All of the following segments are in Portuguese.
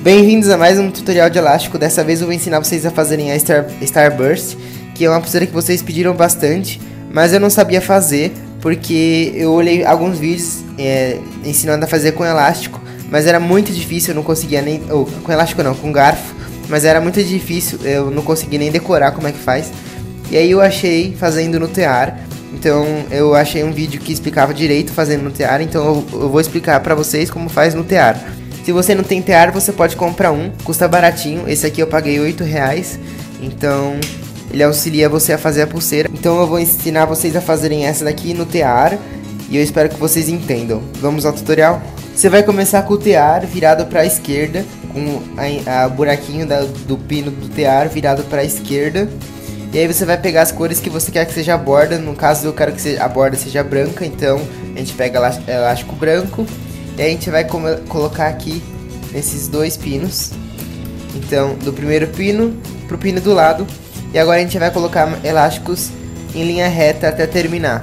Bem-vindos a mais um tutorial de elástico. Dessa vez eu vou ensinar vocês a fazerem a Starburst, que é uma pulseira que vocês pediram bastante, mas eu não sabia fazer, porque eu olhei alguns vídeos ensinando a fazer com elástico, mas era muito difícil, eu não conseguia nem... com elástico não, com garfo, mas era muito difícil, eu não consegui nem decorar como é que faz. E aí eu achei fazendo no tear, então eu achei um vídeo que explicava direito fazendo no tear, então eu vou explicar pra vocês como faz no tear. Se você não tem tear, você pode comprar um, custa baratinho. Esse aqui eu paguei R$8, então ele auxilia você a fazer a pulseira. Então eu vou ensinar vocês a fazerem essa daqui no tear e eu espero que vocês entendam. Vamos ao tutorial? Você vai começar com o tear virado para a esquerda, com o buraquinho do pino do tear virado para a esquerda. E aí você vai pegar as cores que você quer que seja a borda. No caso eu quero que a borda seja branca, então a gente pega elástico branco. E a gente vai colocar aqui nesses dois pinos. Então, do primeiro pino pro pino do lado. E agora a gente vai colocar elásticos em linha reta até terminar.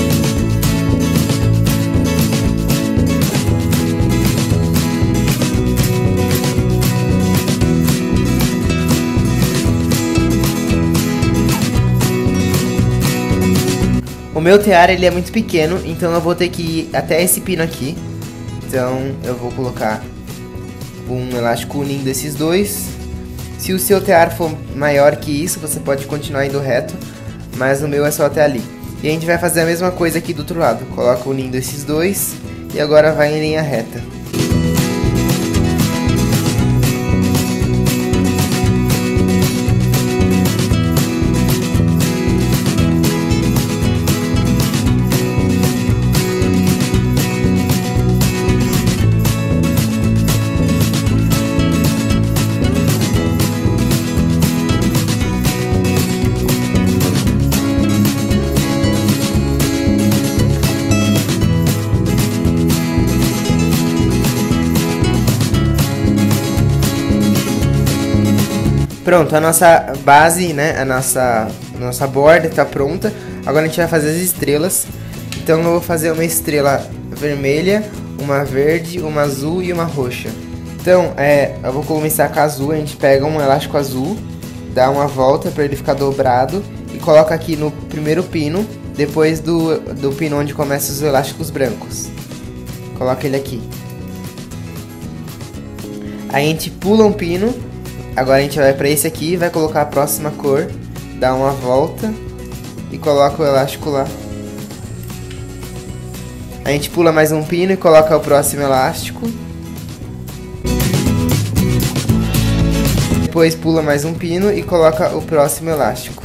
O meu tear ele é muito pequeno, então eu vou ter que ir até esse pino aqui. Então eu vou colocar um elástico unindo esses dois. Se o seu tear for maior que isso, você pode continuar indo reto, mas o meu é só até ali. E a gente vai fazer a mesma coisa aqui do outro lado. Coloca unindo esses dois e agora vai em linha reta. Pronto, a nossa base, né, a nossa borda está pronta. Agora a gente vai fazer as estrelas. Então eu vou fazer uma estrela vermelha, uma verde, uma azul e uma roxa. Então, eu vou começar com a azul. A gente pega um elástico azul, dá uma volta para ele ficar dobrado e coloca aqui no primeiro pino, depois do pino onde começam os elásticos brancos. Coloca ele aqui. Aí a gente pula um pino. Agora a gente vai para esse aqui e vai colocar a próxima cor, dá uma volta e coloca o elástico lá. A gente pula mais um pino e coloca o próximo elástico. Depois pula mais um pino e coloca o próximo elástico.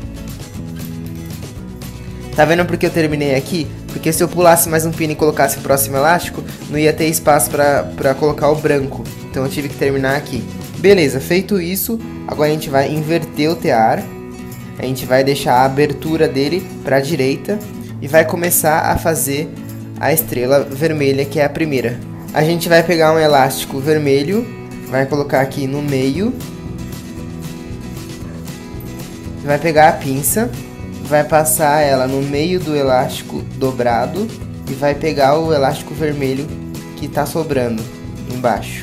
Tá vendo porque eu terminei aqui? Porque se eu pulasse mais um pino e colocasse o próximo elástico, não ia ter espaço para colocar o branco. Então eu tive que terminar aqui. Beleza, feito isso, agora a gente vai inverter o tear. A gente vai deixar a abertura dele para a direita e vai começar a fazer a estrela vermelha, que é a primeira. A gente vai pegar um elástico vermelho, vai colocar aqui no meio. Vai pegar a pinça, vai passar ela no meio do elástico dobrado e vai pegar o elástico vermelho que está sobrando embaixo.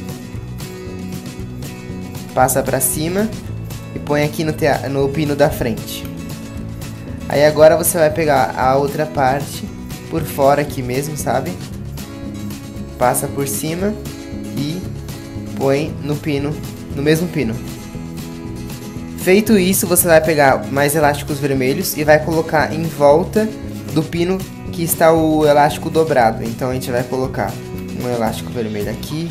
Passa pra cima e põe aqui no pino da frente. Aí agora você vai pegar a outra parte por fora aqui mesmo, sabe? Passa por cima e põe no pino, no mesmo pino. Feito isso, você vai pegar mais elásticos vermelhos e vai colocar em volta do pino que está o elástico dobrado. Então a gente vai colocar um elástico vermelho aqui,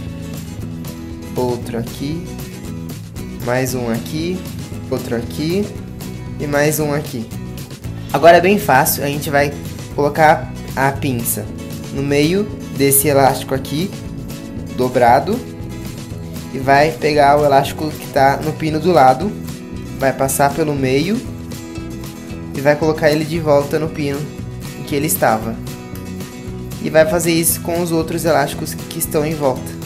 outro aqui, mais um aqui, outro aqui e mais um aqui. Agora é bem fácil, a gente vai colocar a pinça no meio desse elástico aqui, dobrado, e vai pegar o elástico que está no pino do lado, vai passar pelo meio e vai colocar ele de volta no pino em que ele estava. E vai fazer isso com os outros elásticos que estão em volta.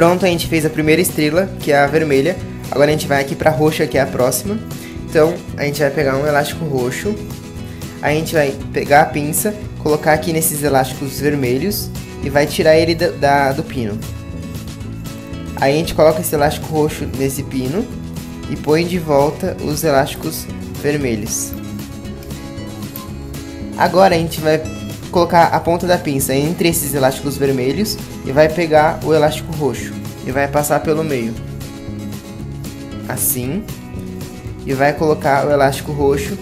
Pronto, a gente fez a primeira estrela, que é a vermelha. Agora a gente vai aqui pra roxa, que é a próxima. Então, a gente vai pegar um elástico roxo. Aí a gente vai pegar a pinça, colocar aqui nesses elásticos vermelhos e vai tirar ele do pino. Aí a gente coloca esse elástico roxo nesse pino e põe de volta os elásticos vermelhos. Agora a gente vai colocar a ponta da pinça entre esses elásticos vermelhos e vai pegar o elástico roxo e vai passar pelo meio, assim, e vai colocar o elástico roxo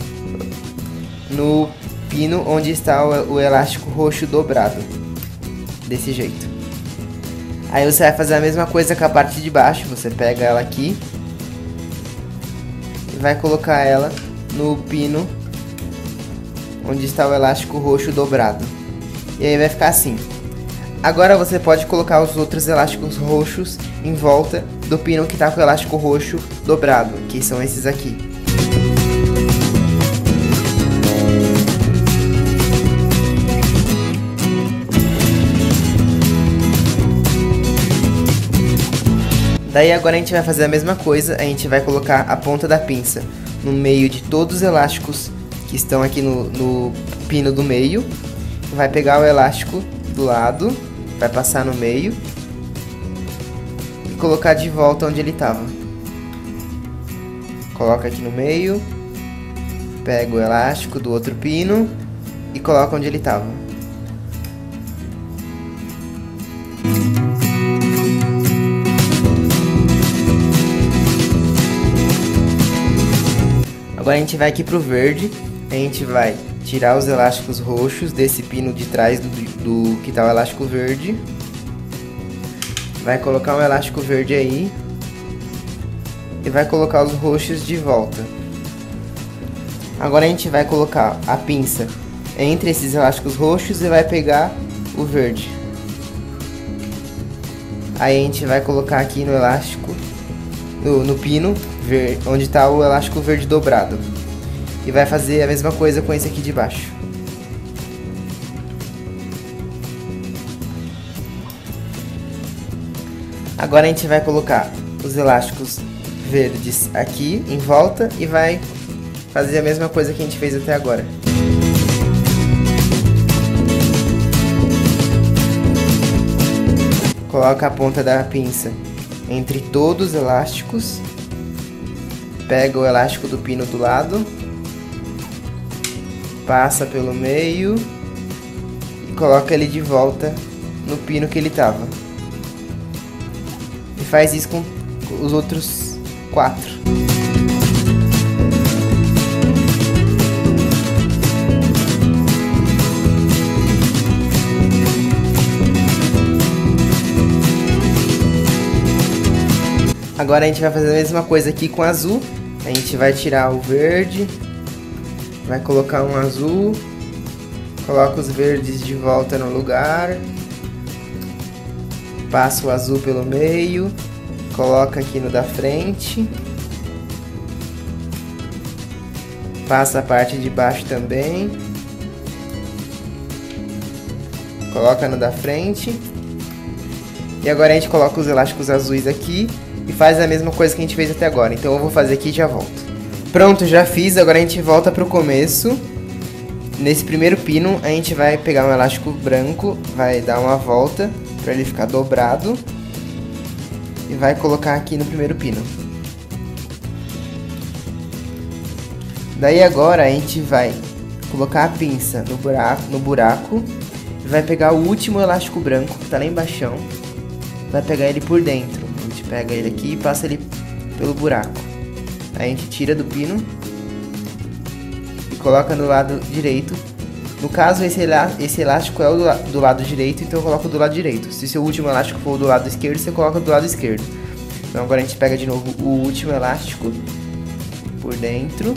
no pino onde está o elástico roxo dobrado, desse jeito. Aí você vai fazer a mesma coisa com a parte de baixo, você pega ela aqui e vai colocar ela no pino onde está o elástico roxo dobrado. E aí vai ficar assim. Agora você pode colocar os outros elásticos roxos em volta do pino que está com o elástico roxo dobrado, que são esses aqui. Daí agora a gente vai fazer a mesma coisa, a gente vai colocar a ponta da pinça no meio de todos os elásticos que estão aqui no pino do meio. Vai pegar o elástico do lado, vai passar no meio e colocar de volta onde ele estava. Coloca aqui no meio, pega o elástico do outro pino e coloca onde ele estava. Agora a gente vai aqui pro verde, a gente vai tirar os elásticos roxos desse pino de trás do que tá o elástico verde. Vai colocar um elástico verde aí e vai colocar os roxos de volta. Agora a gente vai colocar a pinça entre esses elásticos roxos e vai pegar o verde. Aí a gente vai colocar aqui no elástico, no pino verde, onde está o elástico verde dobrado. E vai fazer a mesma coisa com esse aqui de baixo. Agora a gente vai colocar os elásticos verdes aqui em volta e vai fazer a mesma coisa que a gente fez até agora. Coloca a ponta da pinça entre todos os elásticos, pega o elástico do pino do lado, passa pelo meio e coloca ele de volta no pino que ele estava. E faz isso com os outros 4. Agora a gente vai fazer a mesma coisa aqui com azul. A gente vai tirar o verde, vai colocar um azul, coloca os verdes de volta no lugar, passa o azul pelo meio, coloca aqui no da frente, passa a parte de baixo também, coloca no da frente, e agora a gente coloca os elásticos azuis aqui e faz a mesma coisa que a gente fez até agora. Então eu vou fazer aqui e já volto. Pronto, já fiz, agora a gente volta pro começo. Nesse primeiro pino a gente vai pegar um elástico branco, vai dar uma volta para ele ficar dobrado e vai colocar aqui no primeiro pino. Daí agora a gente vai colocar a pinça no buraco e vai pegar o último elástico branco que tá lá embaixo, vai pegar ele por dentro. A gente pega ele aqui e passa ele pelo buraco. Aí a gente tira do pino e coloca no lado direito. No caso, esse elástico é o do lado direito, então eu coloco do lado direito. Se seu último elástico for do lado esquerdo, você coloca do lado esquerdo. Então agora a gente pega de novo o último elástico por dentro,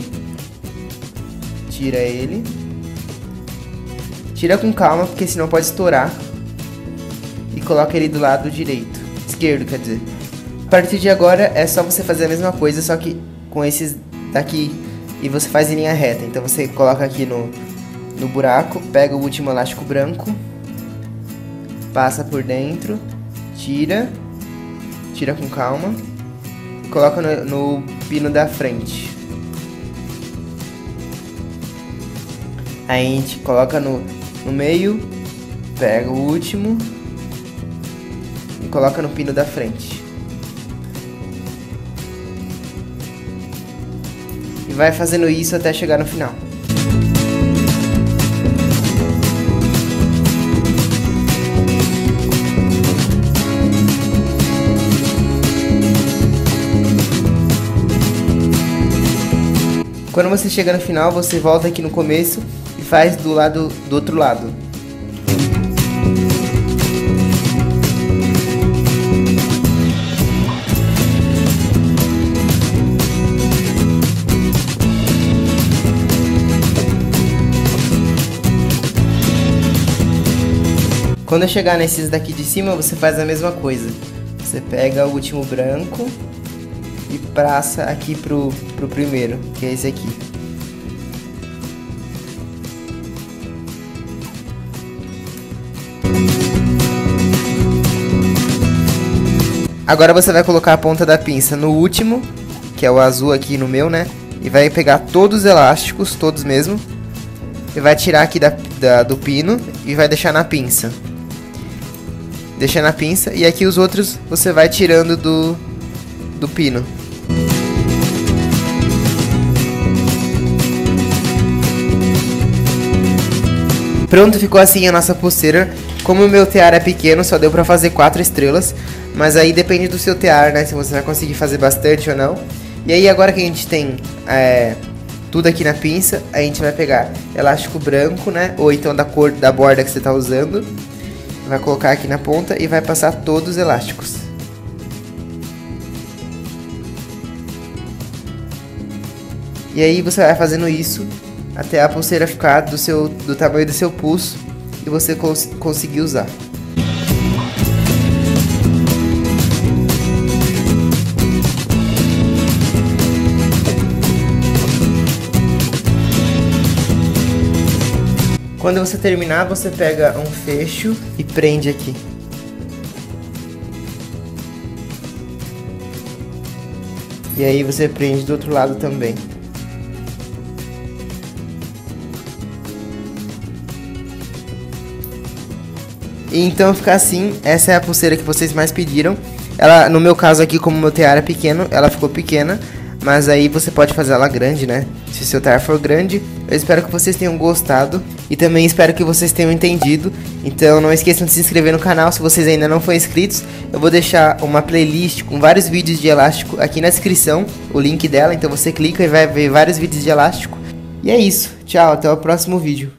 tira ele. Tira com calma, porque senão pode estourar. E coloca ele do lado direito, esquerdo, quer dizer. A partir de agora é só você fazer a mesma coisa, só que com esses daqui, e você faz em linha reta. Então você coloca aqui no buraco, pega o último elástico branco, passa por dentro, tira tira com calma e coloca no pino da frente. Aí a gente coloca no meio, pega o último e coloca no pino da frente. E vai fazendo isso até chegar no final. Quando você chega no final, você volta aqui no começo e faz do outro lado. Quando eu chegar nesses daqui de cima, você faz a mesma coisa. Você pega o último branco e passa aqui pro primeiro, que é esse aqui. Agora você vai colocar a ponta da pinça no último, que é o azul aqui no meu, né? E vai pegar todos os elásticos, todos mesmo. E vai tirar aqui do pino e vai deixar na pinça. Deixa na pinça e aqui os outros você vai tirando do pino. Pronto, ficou assim a nossa pulseira. Como o meu tear é pequeno, só deu pra fazer 4 estrelas. Mas aí depende do seu tear, né? Se você vai conseguir fazer bastante ou não. E aí agora que a gente tem tudo aqui na pinça, a gente vai pegar elástico branco, né? Ou então da cor da borda que você tá usando. Vai colocar aqui na ponta e vai passar todos os elásticos. E aí você vai fazendo isso até a pulseira ficar do tamanho do seu pulso e você conseguir usar. Quando você terminar, você pega um fecho e prende aqui. E aí você prende do outro lado também. E então fica assim, essa é a pulseira que vocês mais pediram. Ela, no meu caso aqui, como meu tear é pequeno, ela ficou pequena. Mas aí você pode fazer ela grande, né? Se seu tear for grande. Eu espero que vocês tenham gostado. E também espero que vocês tenham entendido. Então não esqueçam de se inscrever no canal se vocês ainda não forem inscritos. Eu vou deixar uma playlist com vários vídeos de elástico aqui na descrição. O link dela, então você clica e vai ver vários vídeos de elástico. E é isso. Tchau, até o próximo vídeo.